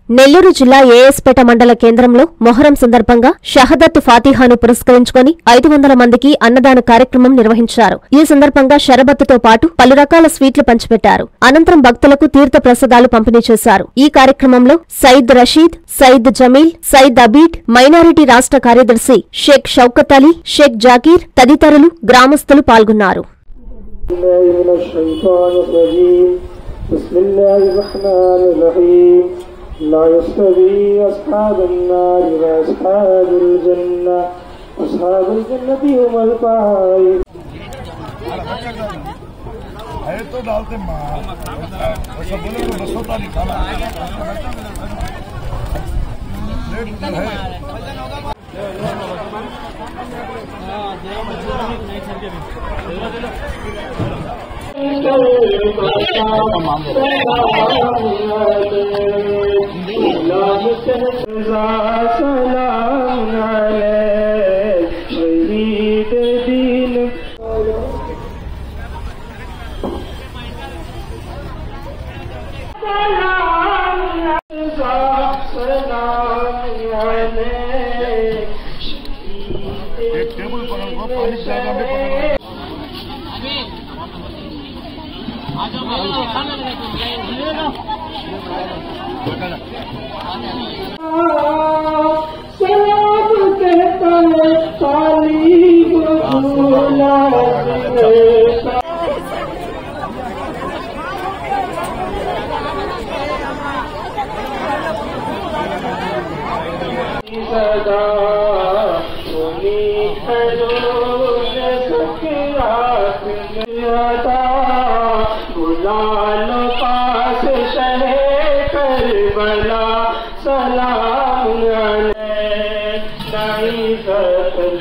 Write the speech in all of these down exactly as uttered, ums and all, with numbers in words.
నెల్లూరు జిల్లా ఏఎస్పేట మండల కేంద్రంలో మొహరం సందర్భంగా షహదత్ ఫాతిహాను పురస్కరించుకుని ఐదు వందల మందికి అన్నదాన కార్యక్రమం నిర్వహించారు. ఈ సందర్భంగా షరబత్తుతో పాటు పలు రకాల స్వీట్లు పంచిపెట్టారు. అనంతరం భక్తులకు తీర్థ ప్రసాదాలు పంపిణీ చేశారు. ఈ కార్యక్రమంలో సయీద్ రషీద్, సయీద్ జమీల్, సయీద్ అబీడ్, మైనారిటీ రాష్ట్ర కార్యదర్శి షేక్ షౌకత్ అలీ, షేక్ జాకీర్ తదితరులు గ్రామస్తులు పాల్గొన్నారు. لا يستوي أصحاب النار وأصحاب الجنة أصحاب الجنة هم الفائزون. है तो डालते माँ ऐसा बोले तो बस होता नहीं खाना एक टेबल पकड़ को पानी ज्यादा में पकड़ गुलालो पास शहे करबला सलाम नहीं सकल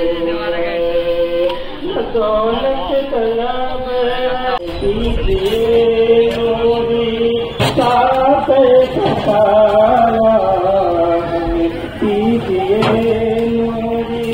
दौलत तलब नूरी साथ सताया दीजिए नूरी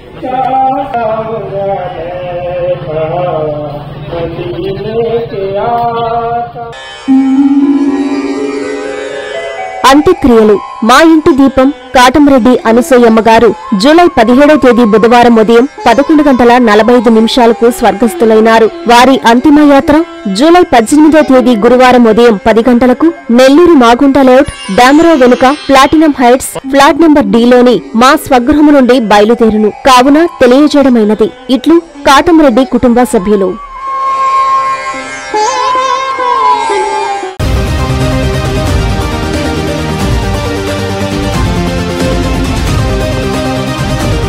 అంత్యక్రియలు. మా ఇంటి దీపం కాటంరెడ్డి అనసూయమ్మ గారు జూలై పదిహేడవ తేదీ బుధవారం ఉదయం పదకొండు గంటల నలభై ఐదు నిమిషాలకు స్వర్గస్థులైనారు. వారి అంతిమయాత్ర జూలై పద్దెనిమిదో తేదీ గురువారం ఉదయం పది గంటలకు నెల్లూరు మాగుంట లేఅవుట్ డామరో వెనుక ప్లాటినం హైట్స్ ఫ్లాట్ నంబర్ డిలోని మా స్వగృహము నుండి బయలుదేరును కావున తెలియజేయడమైనది. ఇట్లు కాటంరెడ్డి కుటుంబ సభ్యులు.